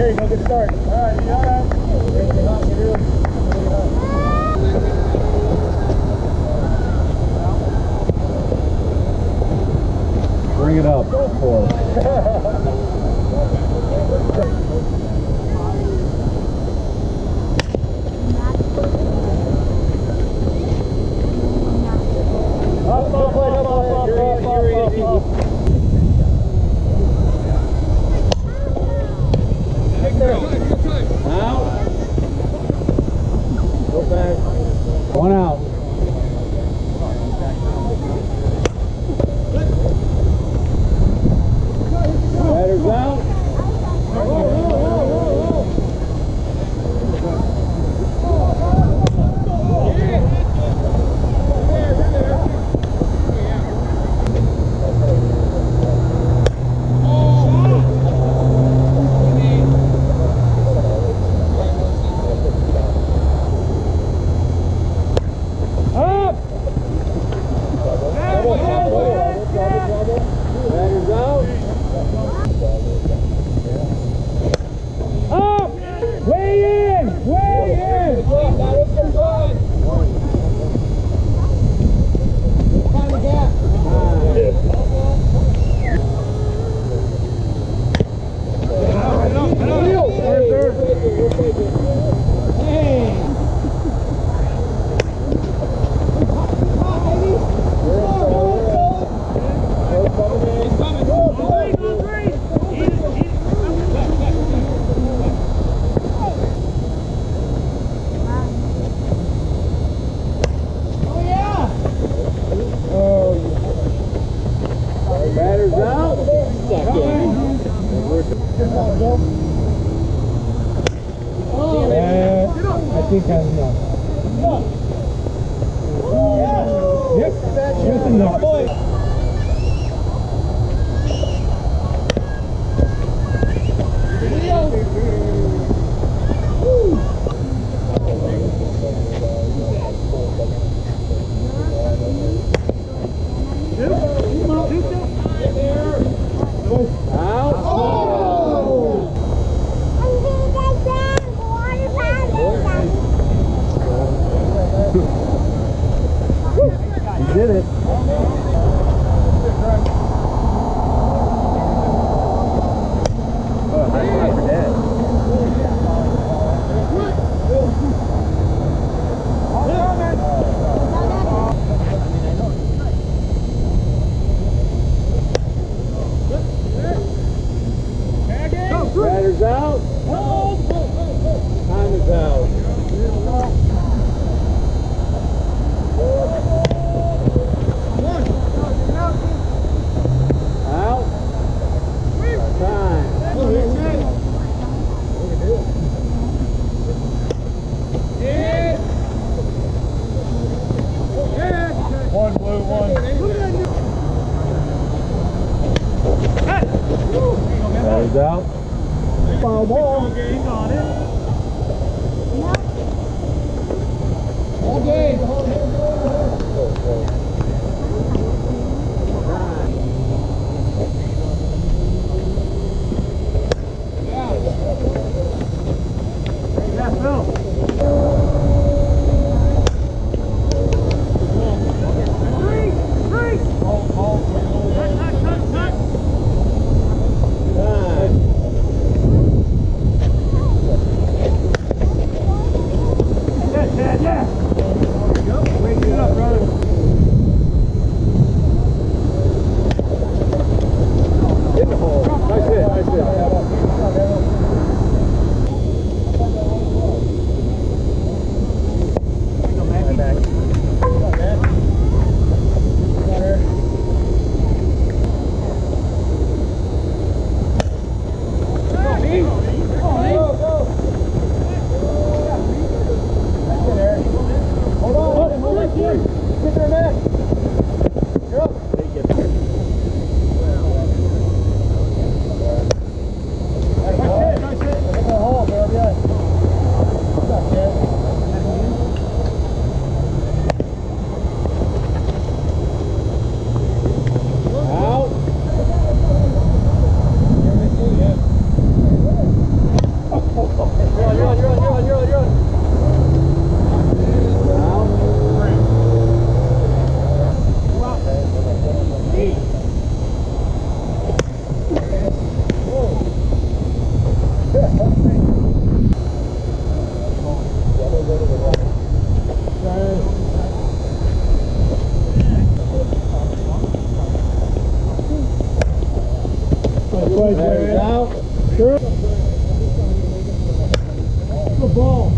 Gary, go get started. All right, you got it. Bring it up for one out. Batter's out. Batter's out. I think I'm enough. Yep, that's enough. Did it. Oh, high five for Dad. Batter's out. Time is out. One blue, one. Batter's out. Foul ball. On it. All game. Yeah, Phil. Yeah. Wake it up, brother. Batter's out. Sure. The ball.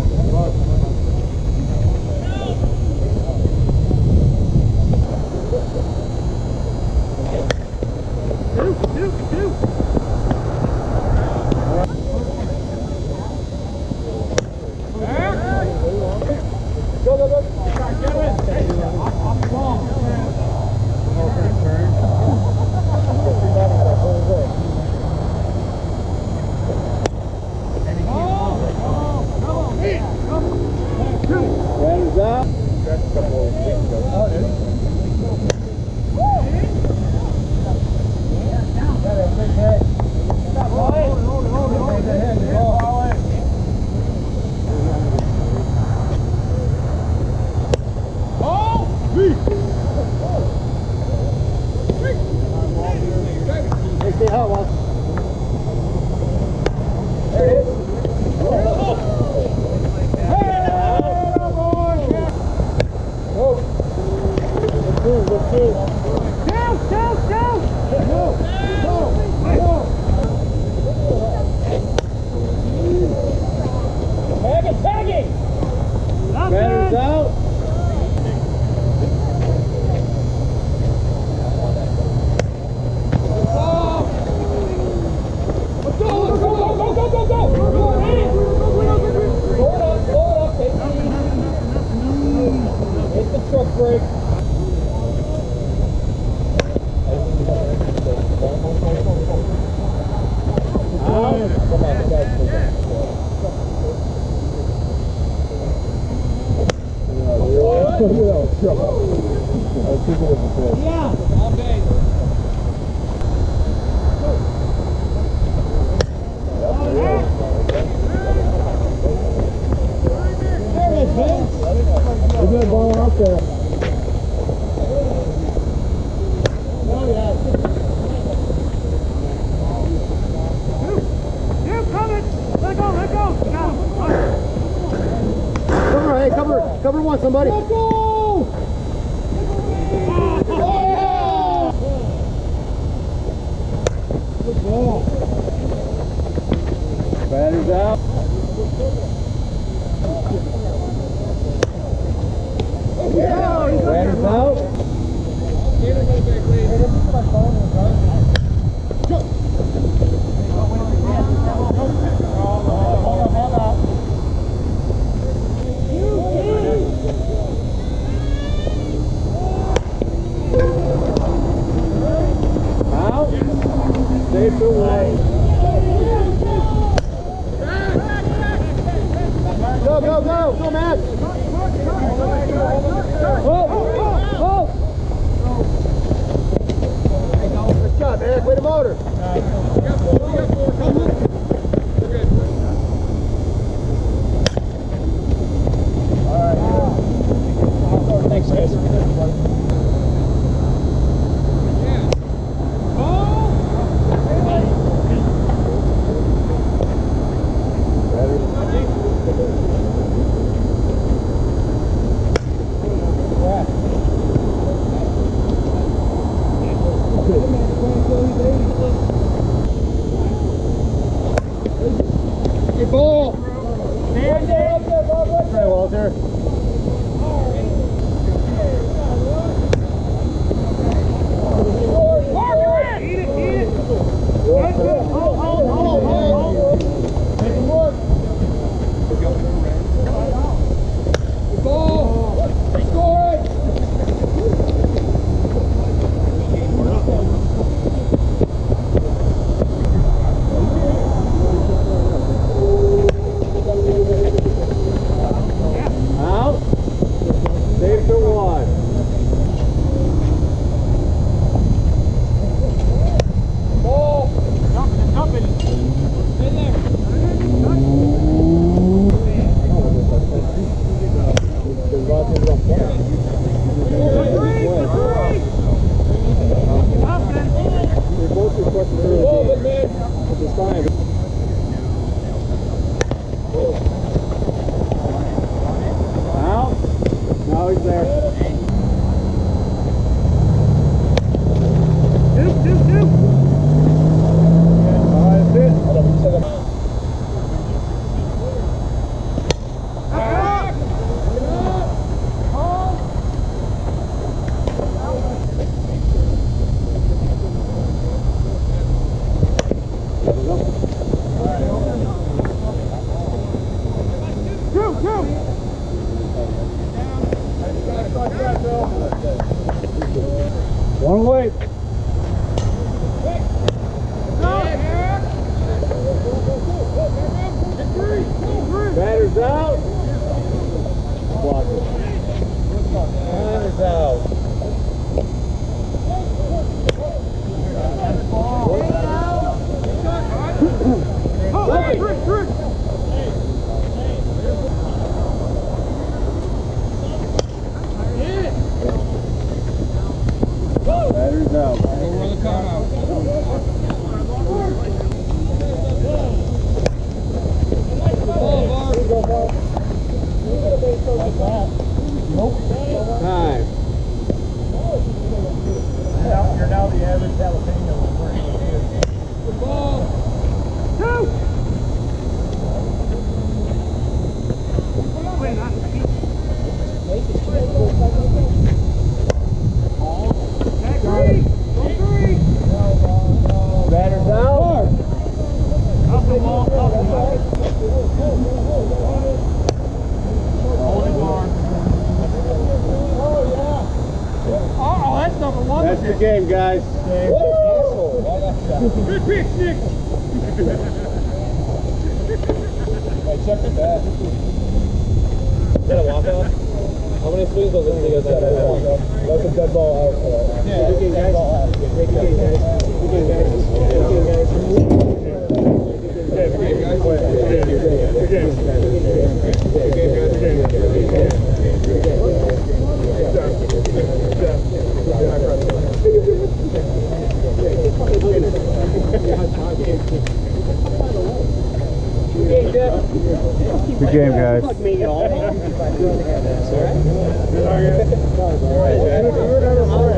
Batter's out. Cover one, somebody. Let's go! Good ball. Batter's out. Batter's out. Safe away. Go, go, go! Go, Matt! Oh! Good shot, man. Way to motor. All right. Thanks, guys. Good ball. Stand up there, Walter. Eat it. Good. Hold. Make him work. Good ball. Score it. Good game, guys. Good pitch, Nick. Hey, check the bat. Is that a walkout? How many swings does this thing have? That's a dead ball out. Yeah, good game, guys. Good game, guys. Good game, guys. Good game, guys. Good game, guys. All right,